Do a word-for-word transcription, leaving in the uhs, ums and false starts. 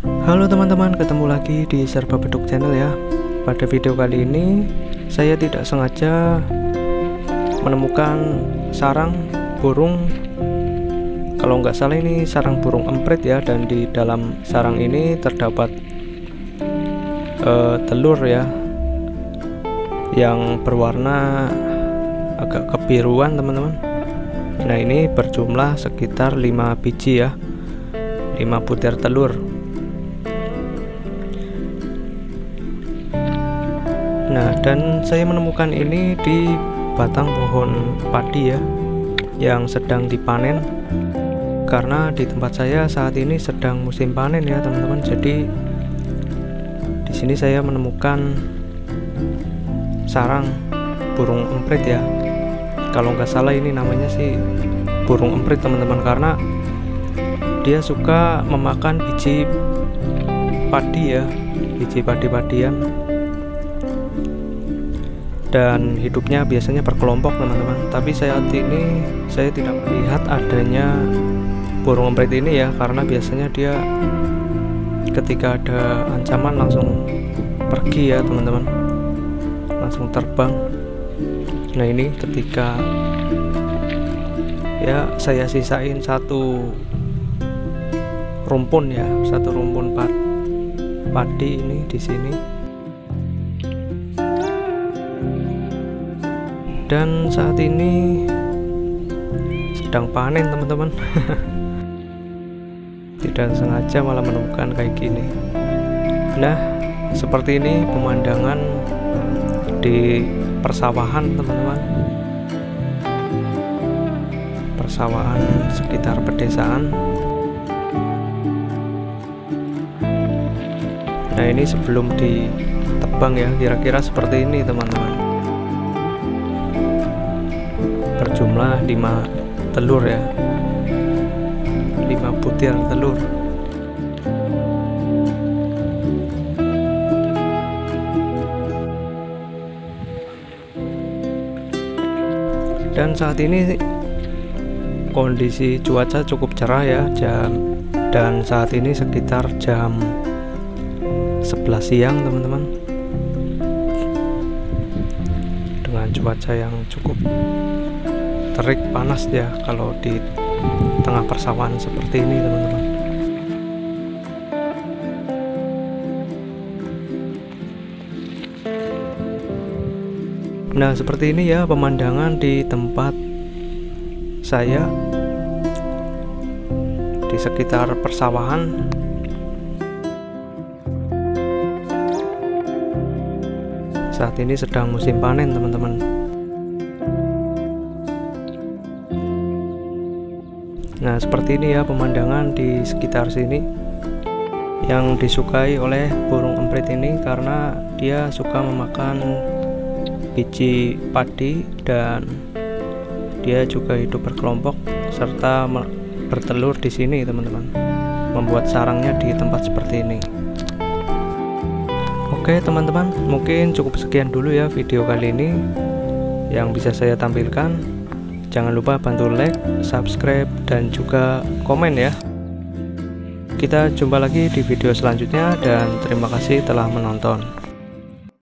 Halo teman-teman, ketemu lagi di Serba Beduk Channel ya. Pada video kali ini saya tidak sengaja menemukan sarang burung. Kalau nggak salah ini sarang burung emprit ya, dan di dalam sarang ini terdapat uh, telur ya, yang berwarna agak kebiruan teman-teman. Nah ini berjumlah sekitar lima biji ya, lima butir telur. Nah, dan saya menemukan ini di batang pohon padi ya, yang sedang dipanen. Karena di tempat saya saat ini sedang musim panen ya teman-teman. Jadi di sini saya menemukan sarang burung emprit ya. Kalau nggak salah ini namanya sih burung emprit teman-teman, karena dia suka memakan biji padi ya, biji padi-padian. Dan hidupnya biasanya berkelompok teman-teman, tapi saat ini saya tidak melihat adanya burung emprit ini ya, karena biasanya dia ketika ada ancaman langsung pergi ya teman-teman, langsung terbang. Nah ini ketika ya saya sisain satu rumpun ya, satu rumpun padi ini di sini. Dan saat ini sedang panen teman-teman. Tidak sengaja malah menemukan kayak gini. Nah seperti ini pemandangan di persawahan teman-teman, persawahan sekitar pedesaan. Nah ini sebelum ditebang ya, kira-kira seperti ini teman-teman. Berjumlah lima telur ya, lima butir telur. Dan saat ini kondisi cuaca cukup cerah ya, jam dan saat ini sekitar jam sebelas siang teman-teman, dengan cuaca yang cukup terik panas ya kalau di tengah persawahan seperti ini teman-teman. Nah seperti ini ya pemandangan di tempat saya di sekitar persawahan. Saat ini sedang musim panen teman-teman. Nah seperti ini ya pemandangan di sekitar sini, yang disukai oleh burung emprit ini karena dia suka memakan biji padi, dan dia juga hidup berkelompok serta bertelur di sini teman-teman, membuat sarangnya di tempat seperti ini. Oke teman-teman, mungkin cukup sekian dulu ya video kali ini yang bisa saya tampilkan. Jangan lupa bantu like, subscribe, dan juga komen ya. Kita jumpa lagi di video selanjutnya, dan terima kasih telah menonton.